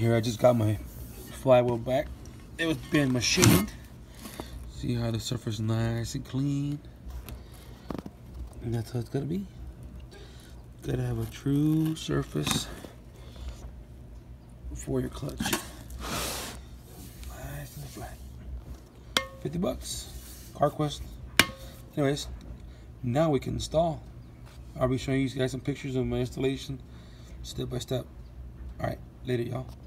Here I just got my flywheel back. It was been machined. See how the surface is nice and clean. And that's how it's gotta be. Gotta have a true surface for your clutch. Nice and flat. $50. CarQuest. Anyways, now we can install. I'll be showing you guys some pictures of my installation, step by step. All right, later, y'all.